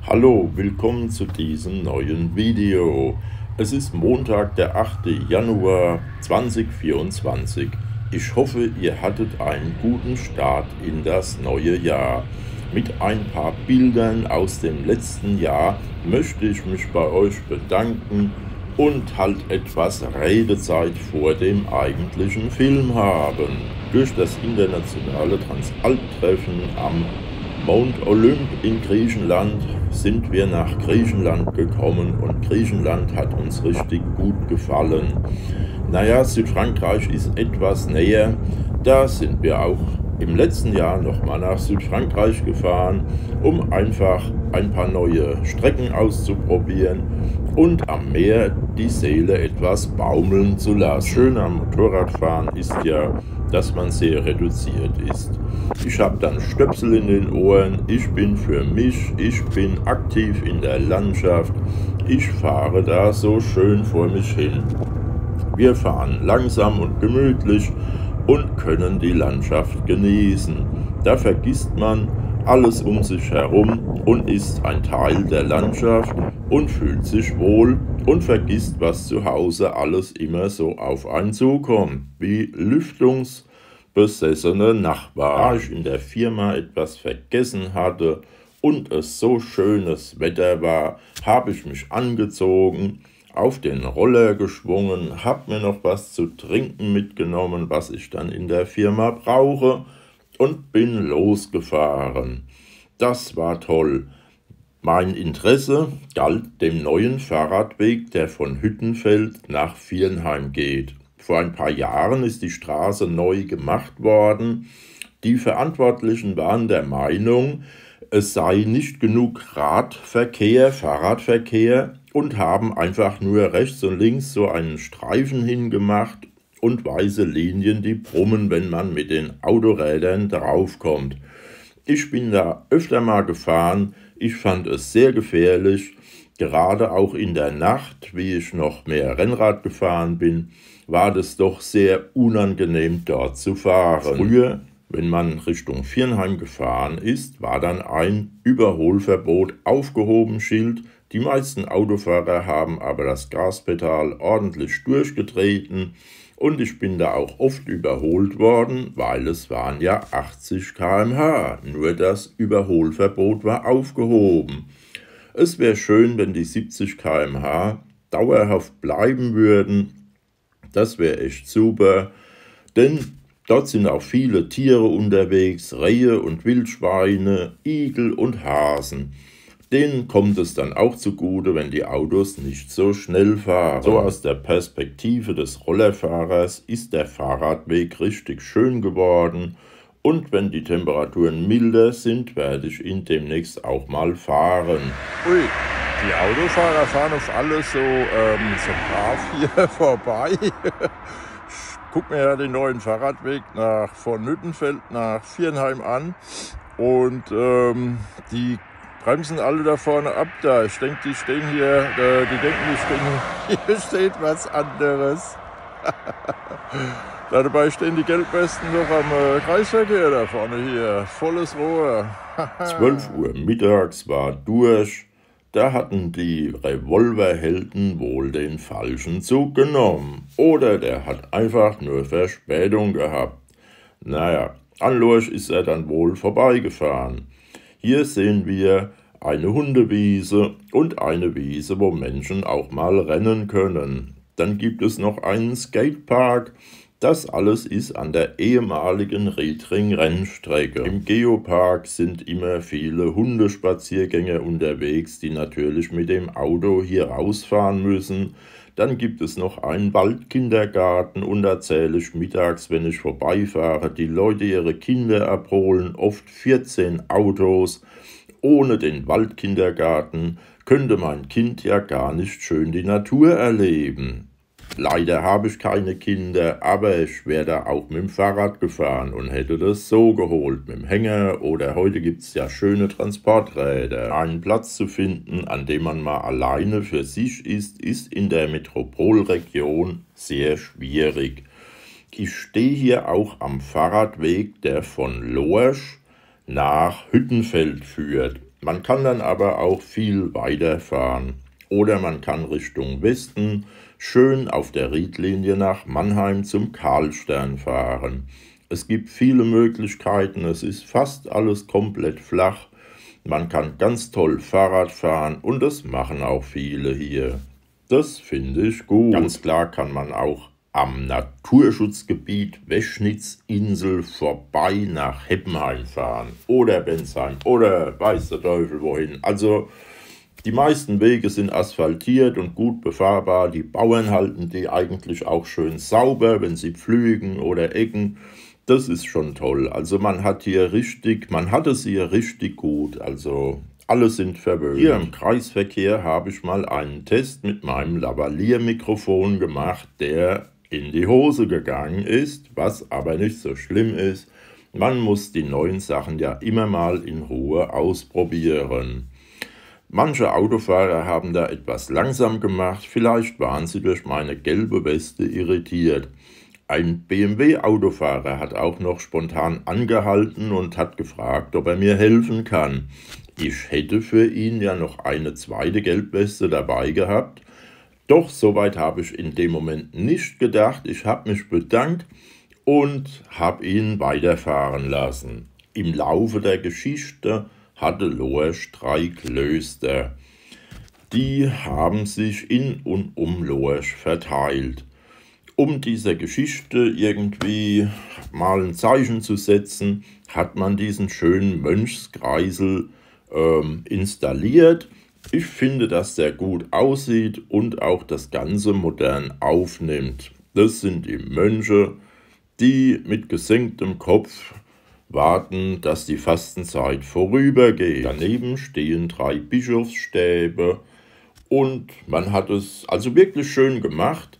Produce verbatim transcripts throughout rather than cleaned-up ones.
Hallo, willkommen zu diesem neuen Video. Es ist Montag, der achte Januar zweitausendvierundzwanzig. Ich hoffe, ihr hattet einen guten Start in das neue Jahr. Mit ein paar Bildern aus dem letzten Jahr möchte ich mich bei euch bedanken und halt etwas Redezeit vor dem eigentlichen Film haben. Durch das internationale Transalp-Treffen am Mount Olymp in Griechenland sind wir nach Griechenland gekommen und Griechenland hat uns richtig gut gefallen. Naja, Südfrankreich ist etwas näher, da sind wir auch im letzten Jahr nochmal nach Südfrankreich gefahren, um einfach ein paar neue Strecken auszuprobieren und am Meer die Seele etwas baumeln zu lassen. Schön am Motorradfahren ist ja, dass man sehr reduziert ist. Ich habe dann Stöpsel in den Ohren, ich bin für mich, ich bin aktiv in der Landschaft, ich fahre da so schön vor mich hin. Wir fahren langsam und gemütlich und können die Landschaft genießen. Da vergisst man alles um sich herum und ist ein Teil der Landschaft und fühlt sich wohl und vergisst, was zu Hause alles immer so auf einen zukommt, wie lüftungsbesessene Nachbarn. Da ich in der Firma etwas vergessen hatte und es so schönes Wetter war, habe ich mich angezogen, auf den Roller geschwungen, hab mir noch was zu trinken mitgenommen, was ich dann in der Firma brauche, und bin losgefahren. Das war toll. Mein Interesse galt dem neuen Fahrradweg, der von Hüttenfeld nach Viernheim geht. Vor ein paar Jahren ist die Straße neu gemacht worden. Die Verantwortlichen waren der Meinung, es sei nicht genug Radverkehr, Fahrradverkehr, und haben einfach nur rechts und links so einen Streifen hingemacht und weiße Linien, die brummen, wenn man mit den Autorädern draufkommt. Ich bin da öfter mal gefahren, ich fand es sehr gefährlich, gerade auch in der Nacht, wie ich noch mehr Rennrad gefahren bin, war das doch sehr unangenehm dort zu fahren. Früher, wenn man Richtung Viernheim gefahren ist, war dann ein Überholverbot aufgehoben Schild. Die meisten Autofahrer haben aber das Gaspedal ordentlich durchgetreten und ich bin da auch oft überholt worden, weil es waren ja achtzig Kilometer pro Stunde. Nur das Überholverbot war aufgehoben. Es wäre schön, wenn die siebzig Kilometer pro Stunde dauerhaft bleiben würden. Das wäre echt super, denn dort sind auch viele Tiere unterwegs, Rehe und Wildschweine, Igel und Hasen. Denen kommt es dann auch zugute, wenn die Autos nicht so schnell fahren. So aus der Perspektive des Rollerfahrers ist der Fahrradweg richtig schön geworden und wenn die Temperaturen milder sind, werde ich ihn demnächst auch mal fahren. Ui, die Autofahrer fahren auf alles so, ähm, so brav hier vorbei. Guck mir ja den neuen Fahrradweg nach, von Hüttenfeld nach Viernheim an und ähm, die bremsen alle da vorne ab da. Ich denke, die stehen hier, äh, die denken, die stehen, hier steht was anderes. Dabei stehen die Gelbwesten noch am äh, Kreisverkehr da vorne hier, volles Rohr. zwölf Uhr mittags war durch. Da hatten die Revolverhelden wohl den falschen Zug genommen. Oder der hat einfach nur Verspätung gehabt. Naja, an Lorch ist er dann wohl vorbeigefahren. Hier sehen wir eine Hundewiese und eine Wiese, wo Menschen auch mal rennen können. Dann gibt es noch einen Skatepark. Das alles ist an der ehemaligen Riedring-Rennstrecke. Im Geopark sind immer viele Hundespaziergänger unterwegs, die natürlich mit dem Auto hier rausfahren müssen. Dann gibt es noch einen Waldkindergarten und da zähle ich mittags, wenn ich vorbeifahre, die Leute ihre Kinder abholen, oft vierzehn Autos. Ohne den Waldkindergarten könnte mein Kind ja gar nicht schön die Natur erleben. Leider habe ich keine Kinder, aber ich wäre da auch mit dem Fahrrad gefahren und hätte das so geholt, mit dem Hänger, oder heute gibt es ja schöne Transporträder. Einen Platz zu finden, an dem man mal alleine für sich ist, ist in der Metropolregion sehr schwierig. Ich stehe hier auch am Fahrradweg, der von Lorch nach Hüttenfeld führt. Man kann dann aber auch viel weiterfahren. Oder man kann Richtung Westen schön auf der Riedlinie nach Mannheim zum Karlstern fahren. Es gibt viele Möglichkeiten, es ist fast alles komplett flach. Man kann ganz toll Fahrrad fahren und das machen auch viele hier. Das finde ich gut. Ganz klar kann man auch am Naturschutzgebiet Weschnitzinsel vorbei nach Heppenheim fahren oder Bensheim oder weiß der Teufel wohin. Also die meisten Wege sind asphaltiert und gut befahrbar. Die Bauern halten die eigentlich auch schön sauber, wenn sie pflügen oder ecken. Das ist schon toll. Also man hat hier richtig, man hat es hier richtig gut. Also alle sind verwöhnt. Hier im Kreisverkehr habe ich mal einen Test mit meinem Lavalier-Mikrofon gemacht, der in die Hose gegangen ist, was aber nicht so schlimm ist. Man muss die neuen Sachen ja immer mal in Ruhe ausprobieren. Manche Autofahrer haben da etwas langsam gemacht, vielleicht waren sie durch meine gelbe Weste irritiert. Ein B M W-Autofahrer hat auch noch spontan angehalten und hat gefragt, ob er mir helfen kann. Ich hätte für ihn ja noch eine zweite Gelbweste dabei gehabt. Doch soweit habe ich in dem Moment nicht gedacht. Ich habe mich bedankt und habe ihn weiterfahren lassen. Im Laufe der Geschichte hatte Lorsch drei Klöster. Die haben sich in und um Lorsch verteilt. Um dieser Geschichte irgendwie mal ein Zeichen zu setzen, hat man diesen schönen Mönchskreisel ähm, installiert. Ich finde, dass der gut aussieht und auch das Ganze modern aufnimmt. Das sind die Mönche, die mit gesenktem Kopf warten, dass die Fastenzeit vorübergeht. Daneben stehen drei Bischofsstäbe und man hat es also wirklich schön gemacht.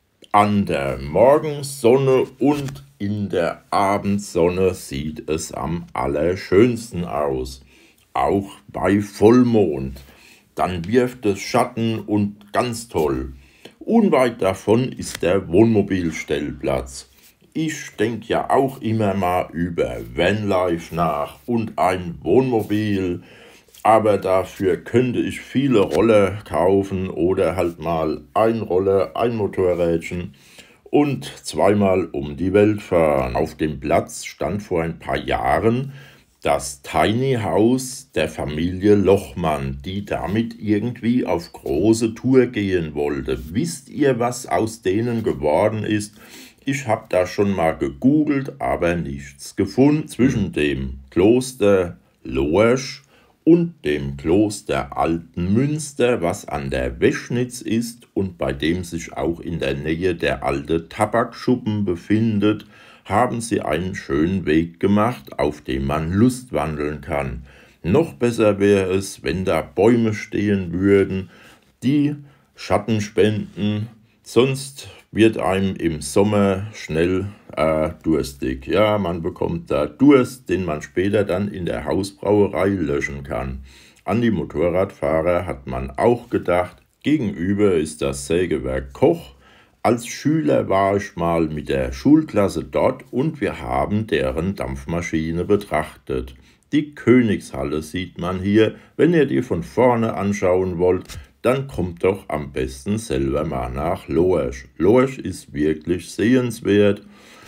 An der Morgensonne und in der Abendsonne sieht es am allerschönsten aus. Auch bei Vollmond. Dann wirft es Schatten und ganz toll. Unweit davon ist der Wohnmobilstellplatz. Ich denke ja auch immer mal über Vanlife nach und ein Wohnmobil, aber dafür könnte ich viele Roller kaufen oder halt mal ein Roller, ein Motorrädchen und zweimal um die Welt fahren. Auf dem Platz stand vor ein paar Jahren das Tiny House der Familie Lochmann, die damit irgendwie auf große Tour gehen wollte. Wisst ihr, was aus denen geworden ist? Ich habe da schon mal gegoogelt, aber nichts gefunden. Zwischen dem Kloster Lorsch und dem Kloster Altenmünster, was an der Weschnitz ist und bei dem sich auch in der Nähe der alte Tabakschuppen befindet, haben sie einen schönen Weg gemacht, auf dem man lustwandeln kann. Noch besser wäre es, wenn da Bäume stehen würden, die Schatten spenden, sonst wird einem im Sommer schnell äh, durstig. Ja, man bekommt da Durst, den man später dann in der Hausbrauerei löschen kann. An die Motorradfahrer hat man auch gedacht. Gegenüber ist das Sägewerk Koch. Als Schüler war ich mal mit der Schulklasse dort und wir haben deren Dampfmaschine betrachtet. Die Königshalle sieht man hier. Wenn ihr die von vorne anschauen wollt, dann kommt doch am besten selber mal nach Lorsch. Lorsch ist wirklich sehenswert.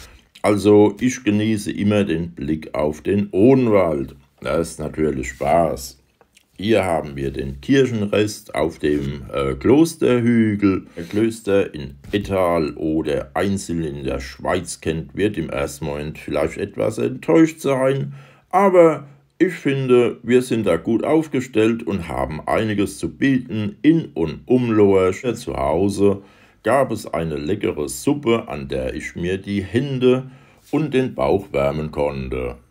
Also ich genieße immer den Blick auf den Odenwald. Das ist natürlich Spaß. Hier haben wir den Kirchenrest auf dem äh, Klosterhügel. Wer Klöster in Ettal oder einzeln in der Schweiz kennt, wird im ersten Moment vielleicht etwas enttäuscht sein. Aber ich finde, wir sind da gut aufgestellt und haben einiges zu bieten in und um Lorsch. Zu Hause gab es eine leckere Suppe, an der ich mir die Hände und den Bauch wärmen konnte.